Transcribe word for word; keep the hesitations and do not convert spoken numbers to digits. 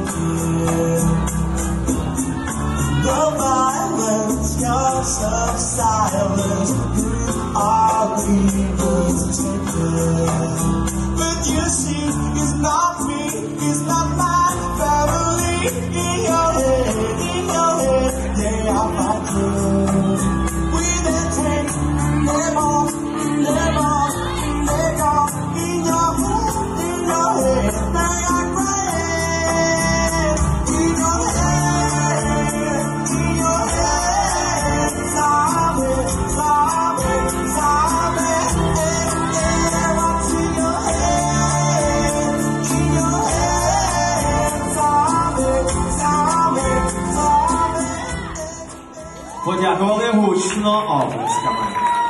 The violence, your silence, are we going to take it? But you see, it's not me, it's not my family. In your head, in your head, they are my dreams. We then take them off, them off, them off. In your head, in your head, they are crying. In your head, in your head, sorry, sorry, sorry. Yeah, what's in your head, in your head, sorry, sorry, sorry. Подякували гучно оплесками.